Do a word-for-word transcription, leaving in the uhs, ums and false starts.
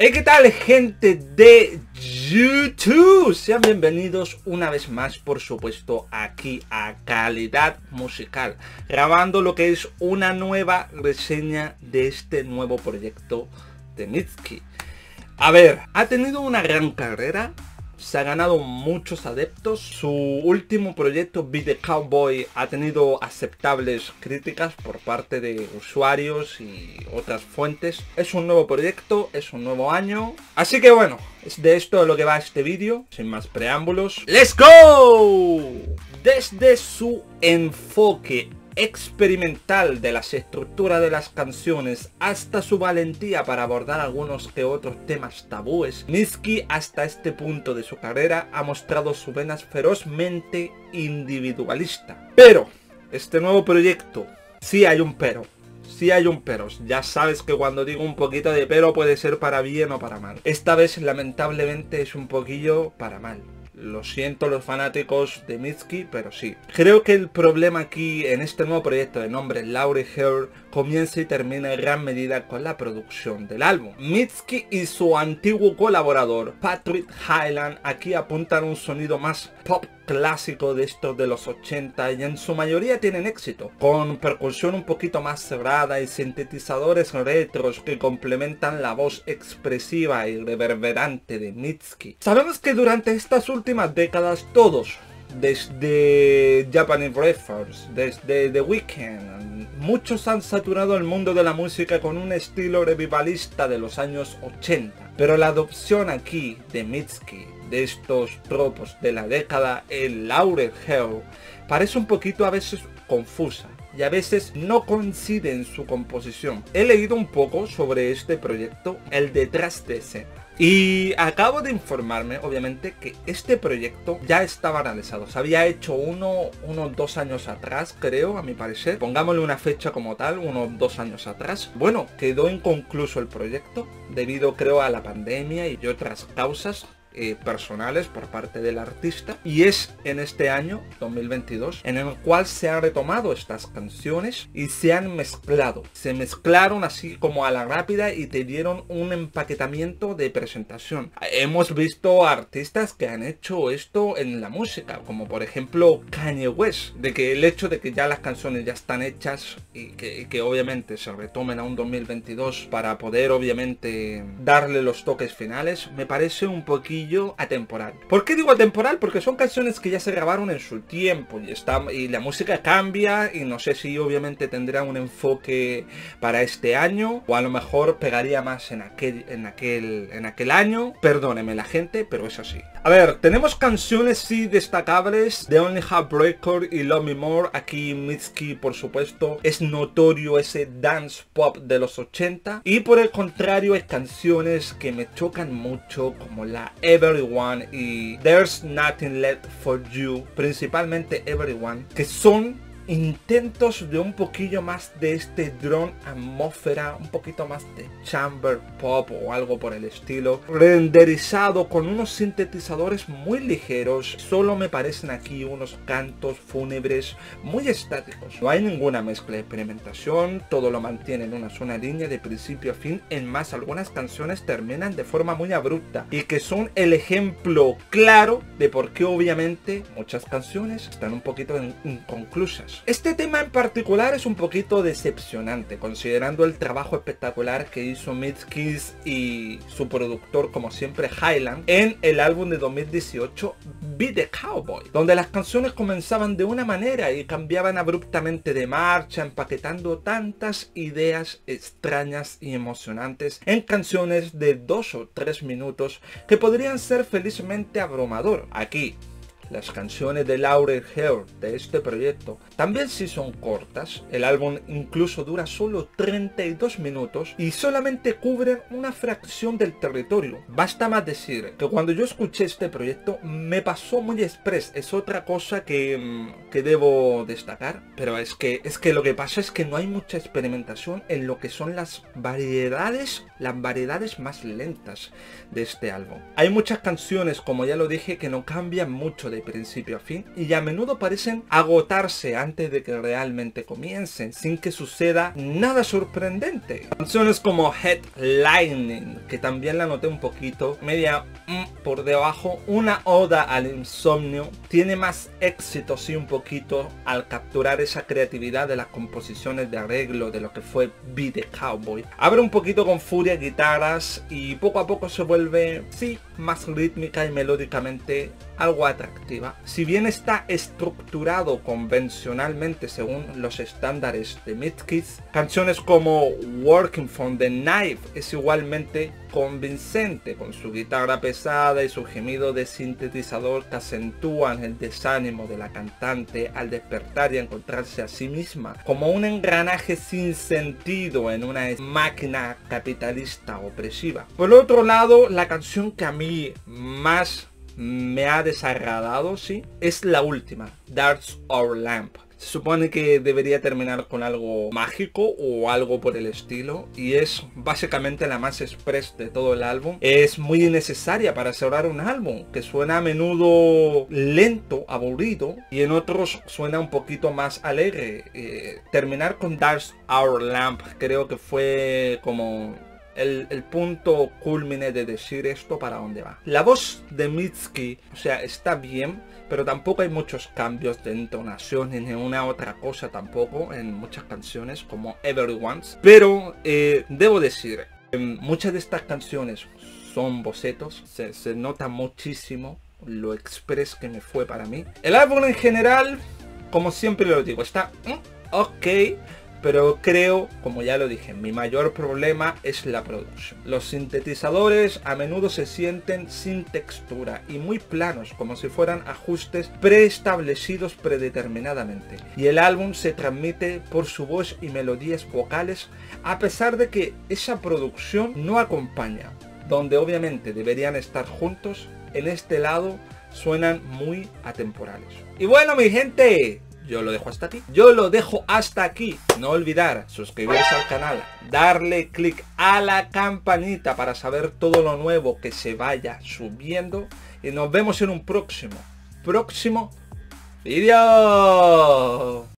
Hey, ¿qué tal, gente de YouTube? Sean bienvenidos una vez más, por supuesto, aquí a Calidad Musical, grabando lo que es una nueva reseña de este nuevo proyecto de Mitski. A ver, ha tenido una gran carrera, se ha ganado muchos adeptos. Su último proyecto, Be The Cowboy, ha tenido aceptables críticas por parte de usuarios y otras fuentes. Es un nuevo proyecto, es un nuevo año. Así que bueno, es de esto de lo que va este vídeo. Sin más preámbulos, ¡let's go! Desde su enfoque experimental de las estructuras de las canciones hasta su valentía para abordar algunos que otros temas tabúes, Mitski hasta este punto de su carrera ha mostrado su vena ferozmente individualista. Pero este nuevo proyecto, sí hay un pero, sí hay un pero. Ya sabes que cuando digo un poquito de pero puede ser para bien o para mal. Esta vez lamentablemente es un poquillo para mal. Lo siento los fanáticos de Mitski, pero sí. Creo que el problema aquí en este nuevo proyecto de nombre Laurel Hill comienza y termina en gran medida con la producción del álbum. Mitski y su antiguo colaborador Patrick Hyland aquí apuntan un sonido más pop clásico de estos de los ochenta y en su mayoría tienen éxito, con percusión un poquito más cerrada y sintetizadores retros que complementan la voz expresiva y reverberante de Mitski. Sabemos que durante estas últimas décadas todos, desde Japanese Breakfast, desde The Weeknd, muchos han saturado el mundo de la música con un estilo revivalista de los años ochenta, pero la adopción aquí de Mitski de estos tropos de la década, el Laurel Hill, parece un poquito a veces confusa y a veces no coincide en su composición. He leído un poco sobre este proyecto, el detrás de escena, y acabo de informarme, obviamente, que este proyecto ya estaba realizado. Se había hecho uno, unos dos años atrás, creo, a mi parecer. Pongámosle una fecha como tal, unos dos años atrás. Bueno, quedó inconcluso el proyecto, debido, creo, a la pandemia y otras causas Eh, personales por parte del artista, y es en este año dos mil veintidós en el cual se han retomado estas canciones y se han mezclado, se mezclaron así como a la rápida y te dieron un empaquetamiento de presentación. Hemos visto artistas que han hecho esto en la música, como por ejemplo Kanye West, de que el hecho de que ya las canciones ya están hechas y que, y que obviamente se retomen a un dos mil veintidós para poder obviamente darle los toques finales, me parece un poquito atemporal. ¿Por qué digo atemporal? Porque son canciones que ya se grabaron en su tiempo y, está, y la música cambia, y no sé si obviamente tendrá un enfoque para este año o a lo mejor pegaría más en aquel, en aquel, en aquel año. Perdóneme la gente, pero es así. A ver, tenemos canciones sí destacables, The Only Heartbreaker y Love Me More. Aquí Mitski, por supuesto, es notorio ese dance pop de los ochenta, y por el contrario hay canciones que me chocan mucho como la Everyone y There's Nothing Left For You, principalmente Everyone, que son intentos de un poquillo más de este drone atmósfera, un poquito más de chamber pop o algo por el estilo, renderizado con unos sintetizadores muy ligeros. Solo me parecen aquí unos cantos fúnebres muy estáticos. No hay ninguna mezcla de experimentación, todo lo mantiene en una sola línea de principio a fin. En más, algunas canciones terminan de forma muy abrupta y que son el ejemplo claro de por qué obviamente muchas canciones están un poquito inconclusas. Este tema en particular es un poquito decepcionante, considerando el trabajo espectacular que hizo Mitski y su productor, como siempre, Hyland, en el álbum de dos mil dieciocho, Be The Cowboy, donde las canciones comenzaban de una manera y cambiaban abruptamente de marcha, empaquetando tantas ideas extrañas y emocionantes en canciones de dos o tres minutos que podrían ser felizmente abrumador. Aquí las canciones de Laurel Hill de este proyecto también sí son cortas. El álbum incluso dura solo treinta y dos minutos y solamente cubren una fracción del territorio. Basta más decir que cuando yo escuché este proyecto me pasó muy express. Es otra cosa que, que debo destacar, pero es que, es que lo que pasa es que no hay mucha experimentación en lo que son las variedades, las variedades más lentas de este álbum. Hay muchas canciones, como ya lo dije, que no cambian mucho de principio a fin y a menudo parecen agotarse antes de que realmente comiencen, sin que suceda nada sorprendente. Canciones como Headlining, que también la noté un poquito, media mm, por debajo. Una oda al insomnio. Tiene más éxito, sí, un poquito, al capturar esa creatividad de las composiciones de arreglo de lo que fue Be The Cowboy. Abre un poquito con furia, guitarras, y poco a poco se vuelve, sí, más rítmica y melódicamente algo atractiva. Si bien está estructurado convencionalmente según los estándares de Midkiss, canciones como Working from the Knife es igualmente convincente, con su guitarra pesada y su gemido de sintetizador que acentúan el desánimo de la cantante al despertar y encontrarse a sí misma como un engranaje sin sentido en una máquina capitalista opresiva. Por otro lado, la canción que a mí más me ha desagradado, sí, es la última, Darts Our Lamp. Se supone que debería terminar con algo mágico o algo por el estilo, y es básicamente la más express de todo el álbum. Es muy innecesaria para cerrar un álbum que suena a menudo lento, aburrido, y en otros suena un poquito más alegre. Eh, terminar con Darts Our Lamp creo que fue como El, el punto culmine de decir esto para dónde va. La voz de Mitski, o sea, está bien, pero tampoco hay muchos cambios de entonación ni una otra cosa tampoco en muchas canciones como Everyone's. Pero eh, debo decir, eh, muchas de estas canciones son bocetos, se, se nota muchísimo lo express que me fue para mí. El álbum en general, como siempre lo digo, está mm, ok. Pero creo, como ya lo dije, mi mayor problema es la producción. Los sintetizadores a menudo se sienten sin textura y muy planos, como si fueran ajustes preestablecidos predeterminadamente. Y el álbum se transmite por su voz y melodías vocales, a pesar de que esa producción no acompaña. Donde obviamente deberían estar juntos, en este lado suenan muy atemporales. Y bueno, mi gente, yo lo dejo hasta aquí. Yo lo dejo hasta aquí. No olvidar suscribirse al canal, darle click a la campanita para saber todo lo nuevo que se vaya subiendo. Y nos vemos en un próximo, próximo vídeo.